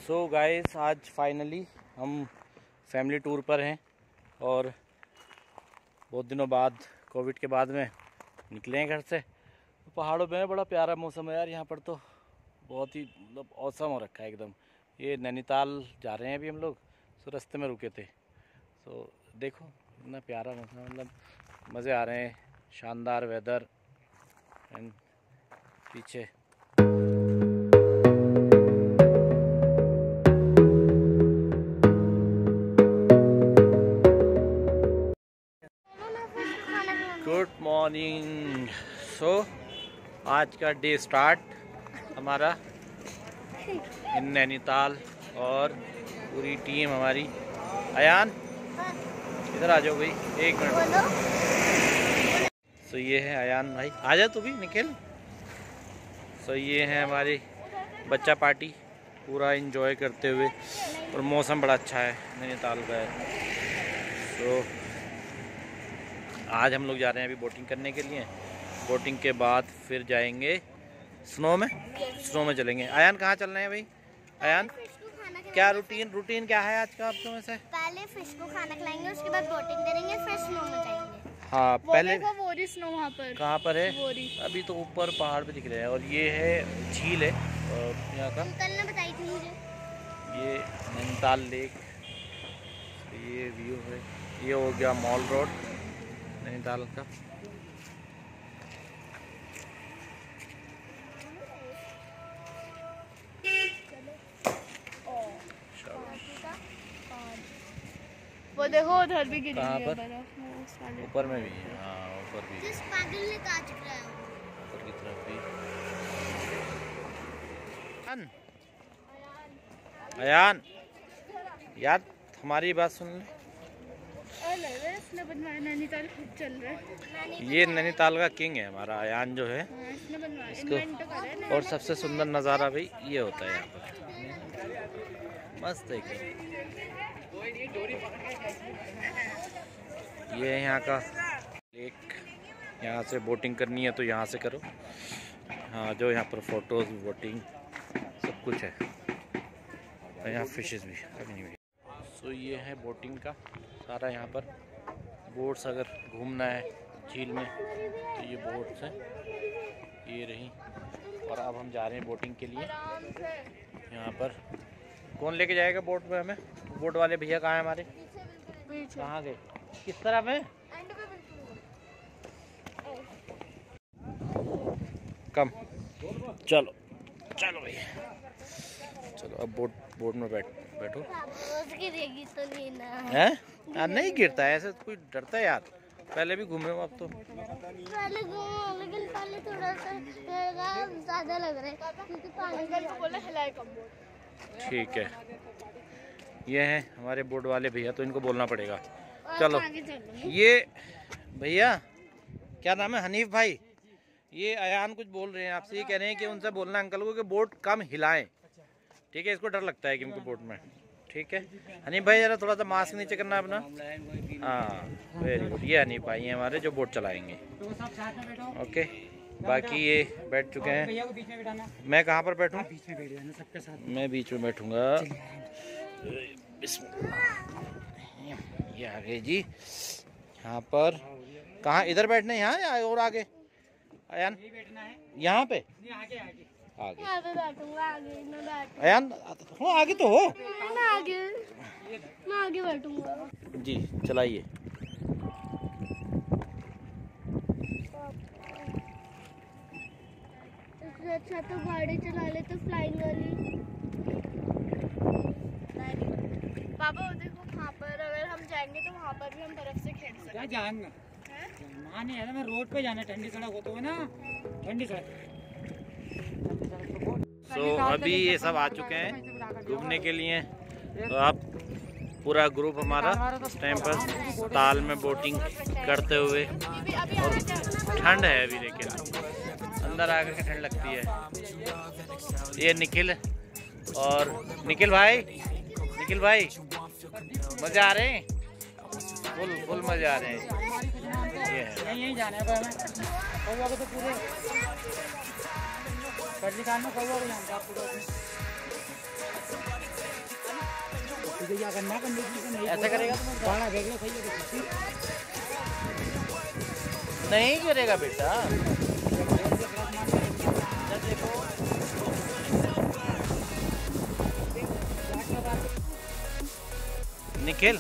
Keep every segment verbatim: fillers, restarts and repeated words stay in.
सो guys आज finally हम family tour पर हैं और बहुत दिनों बाद कोविड के बाद में निकले हैं घर से। पहाड़ों में बड़ा प्यारा मौसम है यार, यहाँ पर तो बहुत ही मतलब औसम हो रखा है एकदम। ये नैनीताल जा रहे हैं अभी हम लोग, सो रास्ते में रुके थे। सो देखो इतना प्यारा मौसम, मतलब मज़े आ रहे हैं, शानदार वेदर एंड पीछे गुड मॉर्निंग। सो आज का डे स्टार्ट हमारा इन नैनीताल और पूरी टीम हमारी। अयान इधर आ जाओ भाई, एक मिनट। सो ये है अयान भाई, आ जा तू भी निखिल। सो ये है हमारी बच्चा पार्टी, पूरा एंजॉय करते हुए, और मौसम बड़ा अच्छा है नैनीताल का है। सो आज हम लोग जा रहे हैं अभी बोटिंग करने के लिए। बोटिंग के बाद फिर जाएंगे स्नो में, स्नो में चलेंगे। अयान कहाँ चल रहे हैं भाई? अयान क्या रूटीन रूटीन क्या है आज का आप में से? पहले फिश को खाना खिलाएंगे, उसके बाद बोटिंग करेंगे, फिर स्नो में जाएंगे। हाँ पहले वोरी स्नो वहाँ पर कहाँ पर है? वोरी। अभी तो ऊपर पहाड़ पे दिख रहे हैं, और ये है झील है यहाँ का। कल ने बताई थी मुझे। ये नैनीताल लेक, ये व्यू है। ये हो गया मॉल रोड नैनीताल का। वो देखो उधर भी गिरी कहाँ है पर? बर्फ, ऊपर में भी है। हाँ ऊपर भी, जिस पागल ने काट रहा है ऊपर की तरफ भी। अयान यार हमारी बात सुन ले। नैनीताल खुद चल रहा है। ये नैनीताल का किंग है हमारा अयान जो है इसको। और सबसे सुंदर नज़ारा भाई ये होता है यहाँ पर, मस्त है। ये है यहाँ का लेक, यहाँ से बोटिंग करनी है तो यहाँ से करो। हाँ जो यहाँ पर फोटोज, बोटिंग सब कुछ है, और यहाँ फिशेस भी अभी नहीं। सो ये है बोटिंग का सारा, यहाँ पर बोट्स अगर घूमना है झील में तो ये बोट्स हैं, ये रही। और अब हम जा रहे हैं बोटिंग के लिए। यहाँ पर कौन लेके जाएगा बोट में हमें? बोट वाले भैया कहाँ हैं हमारे? कहाँ गए? किस तरफ है? कम चलो चलो भैया चलो, अब बोट बोट में बैठ बैठो। गिरेगी तो नहीं ना है यार, नहीं गिरता है ऐसे, कोई डरता है यार। पहले भी घूमे हो आप तो? पहले घूमे, लेकिन पहले थोड़ा सा ज्यादा लग रहा है क्योंकि पानी का बोला हिलाए कम बोट। ठीक है, ये हैं हमारे बोट वाले भैया, तो इनको बोलना पड़ेगा। चलो ये भैया क्या नाम है? हनीफ भाई। ये अयान कुछ बोल रहे हैं आपसे, ये कह रहे हैं कि उनसे बोलना अंकल को कि बोट कम हिलाएं। ठीक है, इसको डर लगता है कि उनको बोट में। ठीक है हनीफ भाई, जरा थोड़ा सा मास्क नीचे करना अपना। हाँ वेरी गुड। ये हनीफ भाई हैं हमारे जो बोट चलाएंगे। ओके, बाकी ये बैठ चुके हैं। मैं कहाँ पर बैठूँ? मैं बीच में बैठूंगा। ये आगे जी, यहाँ पर कहाँ? इधर बैठना है यहाँ या और आगे? अयान यहाँ पे आगे आगे यहाँ पे बैठूंगा, आगे ना बैठ। अयान हो आगे तो हो। मैं आगे मैं आगे बैठूंगा जी। चलाइए। इससे अच्छा तो गाड़ी चला ले तो फ्लाइंग वाली। पापा वो देखो वहाँ पर अगर हम जाएंगे तो वहाँ पर भी हम बर्फ से खेल सकते हैं। जाएंगे वहाँ नहीं है ना, मैं रोड पे जाना, ठंडी सड़क होती है ना, ठंडी सड़क। सो so, अभी ये सब आ चुके हैं घूमने के लिए। तो आप पूरा ग्रुप हमारा इस टाइम पर ताल में बोटिंग करते हुए, और ठंड है अभी, लेकिन अंदर आकर के ठंड लगती है। ये निखिल और निखिल भाई, निखिल भाई मज़े आ रहे हैं? फुल फुल मज़े आ रहे हैं। ये है यहीं जाना है हमें, कौवा को तो पूरे में कौवा को जानते हैं आप पूरे। देखिए अगर ना कंडीशन से नहीं ऐसा करेगा तो बाड़ा देख लो सही है तो छुट्टी नहीं गिरेगा बेटा। देखो निखिल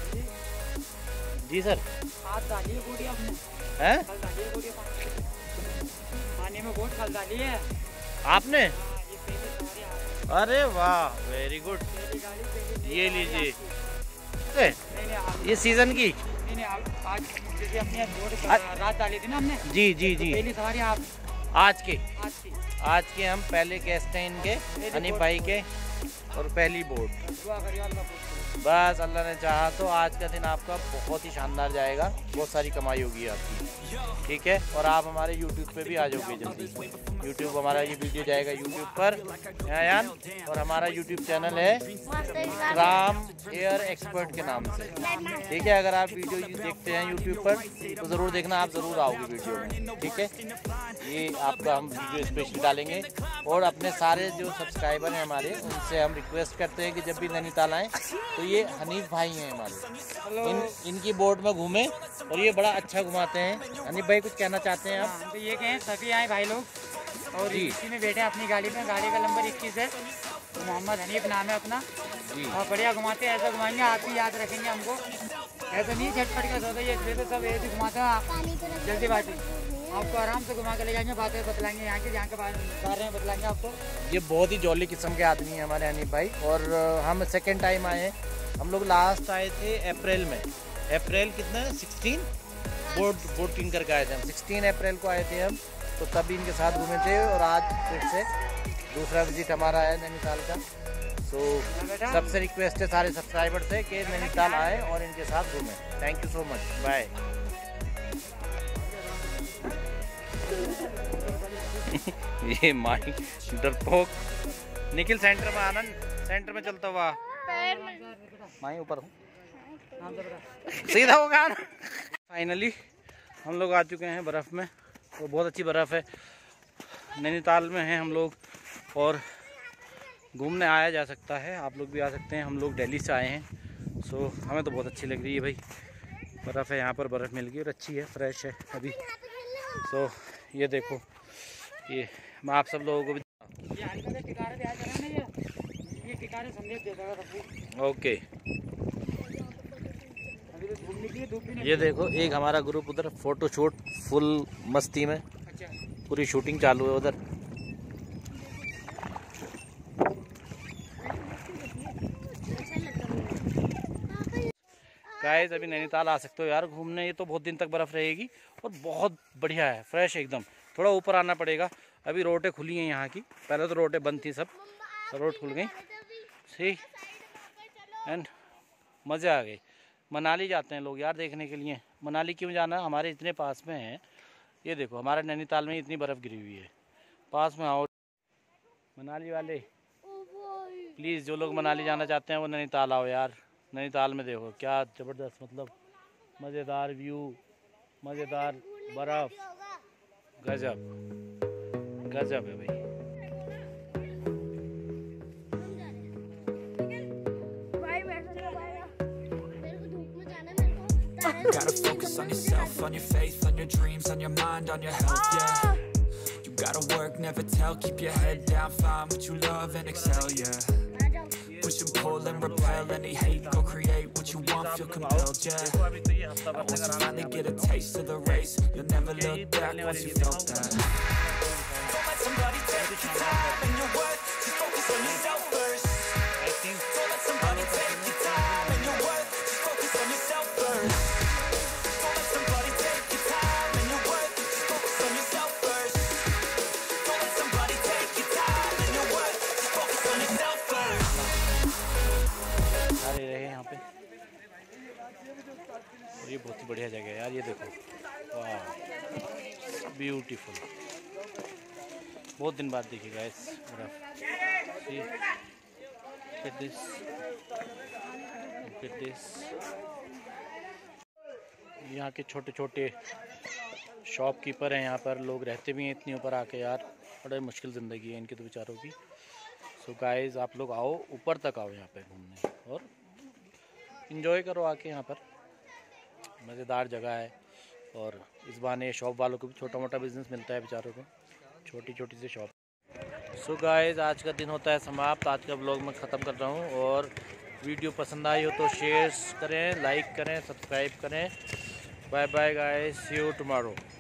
जी सर, हाथ डालिए गोटी आपने, हैं कल डालिए गोटी पानी में गोट कल डालिए आपने? ये पहले सारे हाथ अरे वाह वेरी गुड, पहली गाड़ी पहले ये लीजिए। ए, नहीं नहीं आप- ये सीजन की नहीं नहीं आप आज जैसे अपने गोट आज- रात डाली थी ना हमने, जी जी जी पहली सवारी आप आज के आज की आज के हम पहले गेस्ट हैं इनके हनीफ भाई के, और पहली बोट। दुआ करिए अल्लाह को। बस अल्लाह ने चाहा तो आज का दिन आपका बहुत ही शानदार जाएगा, बहुत सारी कमाई होगी आपकी, ठीक है। और आप हमारे यूट्यूब पे भी आ जाओगे जल्दी। यूट्यूब हमारा ये वीडियो जाएगा यूट्यूब पर यान, और हमारा यूट्यूब चैनल है राम एयर एक्सपर्ट के नाम से, ठीक है। अगर आप वीडियो देखते हैं यूट्यूब पर तो ज़रूर देखना, आप ज़रूर आओगे वीडियो में, ठीक है। ये आपका हम वीडियो स्पेशल डालेंगे, और अपने सारे जो सब्सक्राइबर हैं हमारे उनसे हम रिक्वेस्ट करते हैं कि जब भी नैनीताल आएँ तो ये हनीफ भाई हैं हमारे, इन इनकी बोट में घूमें, और ये बड़ा अच्छा घुमाते हैं। हनीफ भाई कुछ कहना चाहते हैं आप? हाँ, तो ये कहें सभी आए भाई लोग, और जी। इसी में बैठे हैं अपनी गाड़ी में, गाड़ी का नंबर इक्कीस है, तो मोहम्मद हनीफ नाम है अपना, जी और बढ़िया घुमाते हैं, ऐसा घुमाएंगे आप भी याद रखेंगे हमको, ऐसा नहीं झटपट का सोचा ये इसलिए तो सब ऐसे घुमाते हैं आप जल्दी बाजी, आपको आराम से घुमा के ले जाएंगे, बातें बतलाएंगे यहाँ के जहाँ के बारे में बतलाएंगे आपको। ये बहुत ही जॉली किस्म के आदमी हैं हमारे हनीफ भाई, और हम सेकेंड टाइम आए हैं। हम लोग लास्ट आए थे अप्रैल में, अप्रैल कितना सिक्सटीन बोट बोटिंग करके आए थे हम, सिक्सटीन अप्रैल को आए थे हम, तो तब भी इनके साथ घूमे थे, और आज फिर से दूसरा विजिट हमारा है नैनीताल का। सो सबसे रिक्वेस्ट है सारे सब्सक्राइबर से कि नैनीताल आए और इनके साथ घूमें। Thank you so much, bye. ये माही डरपोक निखिल सेंटर में, आनंद सेंटर में चलता हुआ माही ऊपर हूँ सीधा होगा। फाइनली हम लोग आ चुके हैं बर्फ़ में, तो बहुत अच्छी बर्फ़ है, नैनीताल में हैं हम लोग, और घूमने आया जा सकता है, आप लोग भी आ सकते हैं। हम लोग दिल्ली से आए हैं, सो हमें तो बहुत अच्छी लग रही है भाई, बर्फ़ है यहाँ पर, बर्फ़ मिल गई और अच्छी है, फ्रेश है अभी। सो ये देखो, ये मैं आप सब लोगों को भी ये हल्का सा टिकारे दिया करें ना, ये ये टिकारे संदेश देता है सबको। ओके। अभी तो धूप निकली, धूप भी नहीं। ये देखो एक हमारा ग्रुप उधर फोटो शूट फुल मस्ती में, अच्छा पूरी शूटिंग चालू है उधर। गाइस अभी नैनीताल आ सकते हो यार घूमने, ये तो बहुत दिन तक बर्फ़ रहेगी, और बहुत बढ़िया है, फ्रेश है एकदम। थोड़ा ऊपर आना पड़ेगा, अभी रोडें खुली हैं यहाँ की, पहले तो रोडें बंद थी सब, रोड खुल गई, सही एंड मज़े आ गए। मनाली जाते हैं लोग यार देखने के लिए, मनाली क्यों जाना, हमारे इतने पास में है। ये देखो हमारे नैनीताल में इतनी बर्फ़ गिरी हुई है, पास में आओ। मनाली वाले प्लीज़, जो लोग मनाली जाना चाहते हैं वो नैनीताल आओ यार। नैनीताल में देखो क्या ज़बरदस्त, मतलब मज़ेदार व्यू, मज़ेदार बर्फ़, गजब गजब है भाई। Gotta focus on yourself, on your faith, on your dreams, on your mind, on your health, yeah. You gotta work, never tell, keep your head down, find what you love and excel, yeah. Push and pull and repel any hate, go create what you want, feel compelled, yeah. And once you finally get a taste of the race, you'll never look back once you felt that. Don't let somebody take your time and your worth, just focus on yourself first. Don't let somebody take your time and your worth, just focus on yourself first. Don't let somebody take your time and your worth, just focus on yourself first. Don't let somebody take your time and your worth, just focus on yourself first. सारे रहे यहाँ पे, और ये बहुत ही बढ़िया जगह है यार, ये देखो वाह ब्यूटीफुल, बहुत दिन बाद देखिएगा इस बर्फ। Look at this, look at this। यहाँ के छोटे छोटे शॉपकीपर हैं, यहाँ पर लोग रहते भी हैं इतनी ऊपर आके यार, बड़ा मुश्किल ज़िंदगी है इनकी तो बेचारों की। सो गाइस आप लोग आओ, ऊपर तक आओ यहाँ पे घूमने, और इंजॉय करो आके यहाँ पर, मज़ेदार जगह है। और इस बहाने शॉप वालों को भी छोटा मोटा बिजनेस मिलता है बेचारों को, छोटी छोटी सी शॉप। सो गाइस, आज का दिन होता है समाप्त। आज का ब्लॉग मैं ख़त्म कर रहा हूँ। और वीडियो पसंद आई हो तो शेयर करें, लाइक करें, सब्सक्राइब करें। Bye bye guys, see you tomorrow.